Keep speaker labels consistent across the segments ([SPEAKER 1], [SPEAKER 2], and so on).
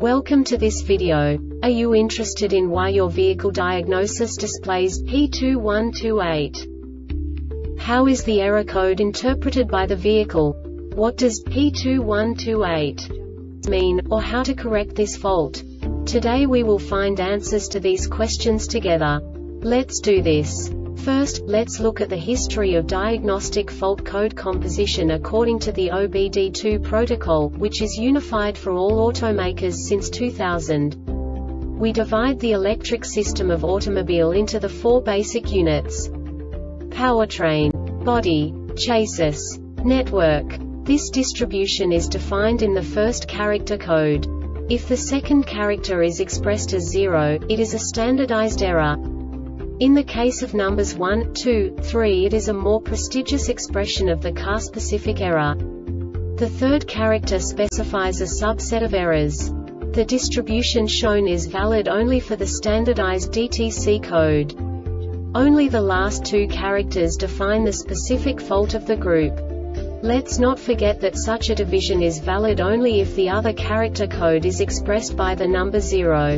[SPEAKER 1] Welcome to this video. Are you interested in why your vehicle diagnosis displays P2128? How is the error code interpreted by the vehicle? What does P2128 mean, or how to correct this fault? Today we will find answers to these questions together. Let's do this. First, let's look at the history of diagnostic fault code composition according to the OBD2 protocol, which is unified for all automakers since 2000. We divide the electric system of automobile into the four basic units: powertrain, body, chassis, network. This distribution is defined in the first character code. If the second character is expressed as 0, it is a standardized error. In the case of numbers 1, 2, 3, it is a more prestigious expression of the car-specific error. The third character specifies a subset of errors. The distribution shown is valid only for the standardized DTC code. Only the last two characters define the specific fault of the group. Let's not forget that such a division is valid only if the other character code is expressed by the number 0.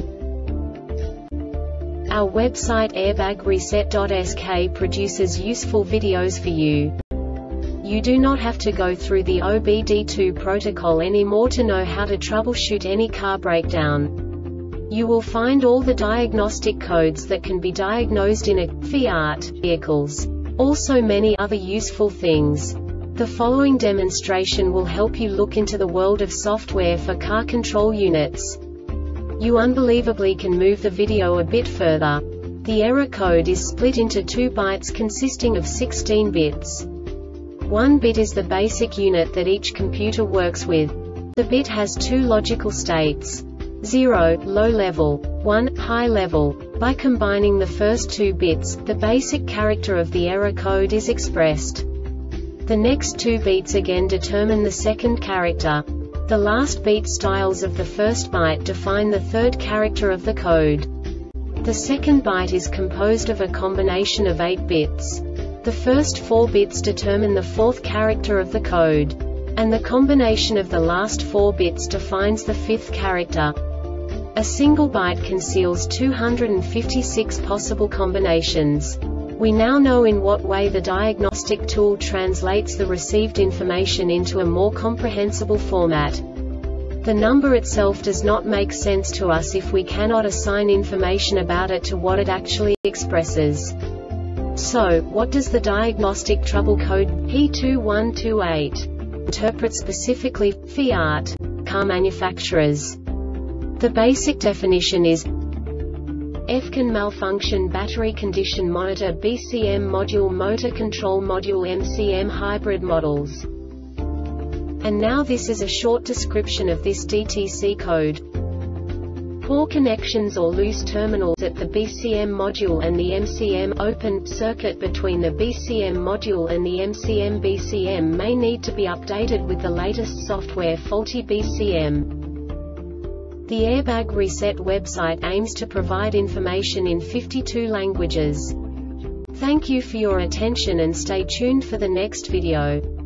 [SPEAKER 1] Our website airbagreset.sk produces useful videos for you. You do not have to go through the OBD2 protocol anymore to know how to troubleshoot any car breakdown. You will find all the diagnostic codes that can be diagnosed in a Fiat vehicles. Also many other useful things. The following demonstration will help you look into the world of software for car control units. You unbelievably can move the video a bit further. The error code is split into 2 bytes consisting of 16 bits. 1 bit is the basic unit that each computer works with. The bit has 2 logical states: 0, low level, 1, high level. By combining the first 2 bits, the basic character of the error code is expressed. The next 2 beats again determine the second character. The last beat styles of the first byte define the third character of the code. The second byte is composed of a combination of 8 bits. The first 4 bits determine the fourth character of the code. And the combination of the last 4 bits defines the fifth character. A single byte conceals 256 possible combinations. We now know in what way the diagnostic tool translates the received information into a more comprehensible format. The number itself does not make sense to us if we cannot assign information about it to what it actually expresses. So, what does the diagnostic trouble code P2128 interpret specifically for Fiat car manufacturers? The basic definition is FCON malfunction battery condition monitor BCM module motor control module MCM hybrid models. And now this is a short description of this DTC code. Poor connections or loose terminals at the BCM module and the MCM open circuit between the BCM module and the MCM BCM may need to be updated with the latest software. Faulty BCM. The Airbag Reset website aims to provide information in 52 languages. Thank you for your attention and stay tuned for the next video.